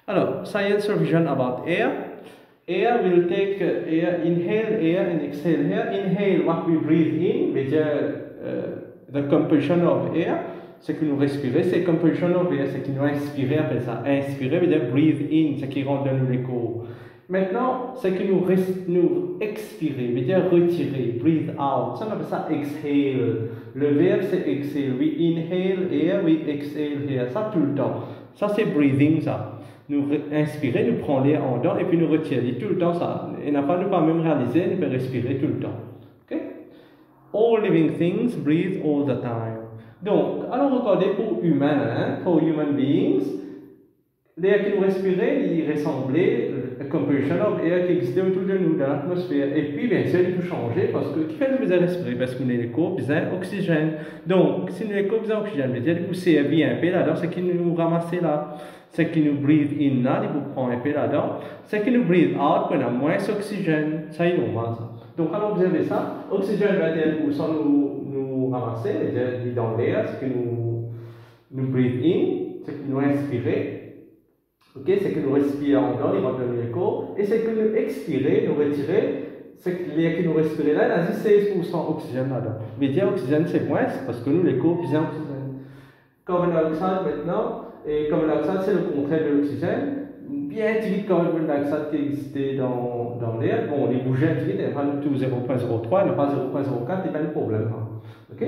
Alors, science revision about air. Air will take air, inhale air and exhale air. Inhale what we breathe in, which is the compulsion of air. Ce que nous respirons, c'est compulsion of air, ce que nous inspirons, appelle ça. Inspirer veut dire breathe in, ce qui rentre dans nous l'écho. Maintenant, ce que nous expirer, veut dire retirer, breathe out. Ça, on appelle ça exhale. Le verbe, c'est exhale. We inhale air, we exhale air. Ça, tout le temps. Ça, c'est breathing, ça. Nous inspirer, nous prenons l'air en dedans et puis nous retirer. Tout le temps, ça. Et n'a pas nous pas même réaliser, nous pouvons respirer tout le temps. Okay? All living things breathe all the time. Donc, alors regardez pour humain, hein, pour human beings, l'air qui nous respirait, il ressemblait à la compulsion of air qui existait autour de nous dans l'atmosphère. Et puis, bien sûr, il peut changer parce que qui fait nous besoin respirer? Parce qu'on est l'écho, besoin d'oxygène. Donc, si nous l'écho besoin d'oxygène, veut dire que vous servez un peu là-dedans, c'est qui nous ramasse là. C'est qui nous breathe in là, il vous prend un peu là-dedans. C'est qui nous breathe out, on a moins d'oxygène. Ça, c'est normal, ça. Donc, alors, vous avez ça. Oxygène va être sans nous ramasser, c'est-à-dire dans l'air, c'est que nous breathe in, c'est que nous inspirer. Ok, c'est que nous respirons en dedans, il rentre dans l'écho. Et c'est que nous expirer, nous retirer, c'est que l'air que nous respirons là, il y a 16% d'oxygène là-dedans. Mais dire oxygène, c'est moins, parce que nous, l'écho, besoin d'oxygène. Carbon dioxide maintenant. Et carbon dioxide, c'est le contraire de l'oxygène. Bien petit carbon dioxide qui existait dans l'air. Bon, les bougies il n'y a pas tout 0.03, il n'y a pas 0.04, il n'y a pas de problème. Ok?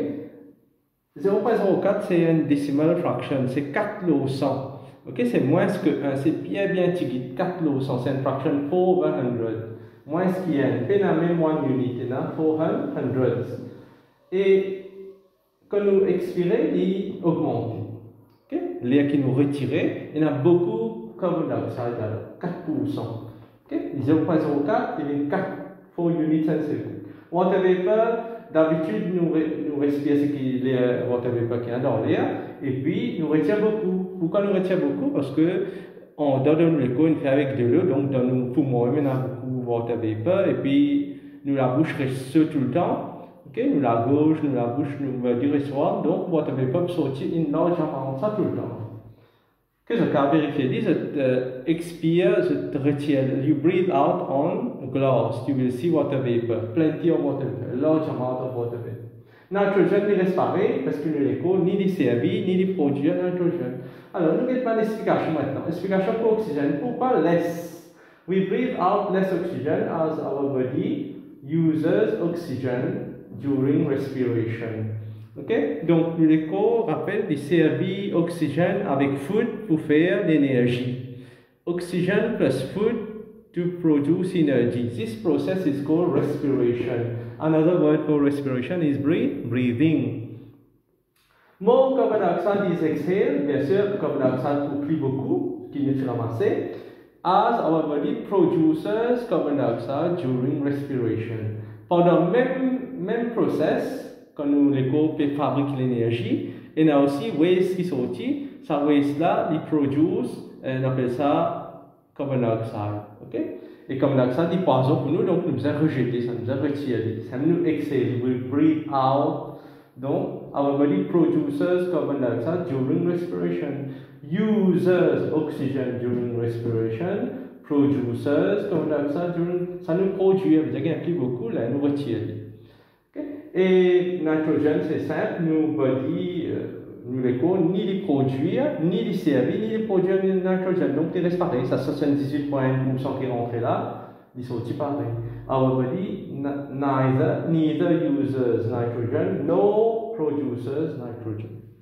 0.04, c'est une decimal fraction, c'est 4 lots 100. Ok? C'est moins que 1, c'est bien petit, 4 lots 100, c'est une fraction 400. Moins qu'il y a une peine à même 1 unit, 400. Et quand nous expirons, il augmente. Okay? L'air qui nous retirait, il y a beaucoup de carbon dioxide, 4%. Okay? 0.04, il y a 4 units en seconde. Water vapor, d'habitude, nous respirons ce qui est water vapor qui est dans l'air, et puis nous retirons beaucoup. Pourquoi nous retirons beaucoup? Parce que on donne l'écho, on fait avec de l'eau, donc dans nos poumons, on a beaucoup de water vapor, et puis nous la bouche reste tout le temps. Okay? Nous la gauche, nous la bouche, nous du recevoir, donc water vapor sortir une large amount, ça tout le temps. Qu'est-ce que je vérifie? Je expire, je retire. You breathe out on glass, you will see water vapor, plenty of water vapor, large amount of water vapor. Nitrogen ne reste pas parce que nous l'écho, ni les services, ni les produits nitrogen. Alors, nous n'avons pas l'explication maintenant. Explication pour oxygène. Pourquoi less? We breathe out less oxygen as our body uses oxygen during respiration. Okay? Donc, l'écho rappelle des services oxygène avec food pour faire l'énergie. Oxygen plus food to produce energy. This process is called respiration. Another word for respiration is breathing. More carbon dioxide is exhaled. Bien sûr, le carbon dioxide oublie beaucoup, qui nous ramasser, as our body produces carbon dioxide during respiration. Pendant le même process, quand nous l'écho peut fabriquer l'énergie, et il y a aussi waste qui sortit. Ça waste là, il produit, on appelle ça carbon dioxide. Okay? Et carbon dioxide, il poison pour nous, donc nous devons rejeter, ça nous devons retirer, ça nous exhale, we breathe out. Donc, our body produces carbon dioxide during respiration, uses oxygen during respiration, produces carbon dioxide during, ça nous produit, ça veut dire qu'il y a plus beaucoup, là, nous retire. Et nitrogen, c'est simple, nous body, nous l'écho, ni les produire, ni les servir, ni les produire de nitrogen. Donc, il reste pareil. Ça, c'est 18,1% qui est rentré là, il sortit pareil. Our body neither uses nitrogen, nor produces nitrogen.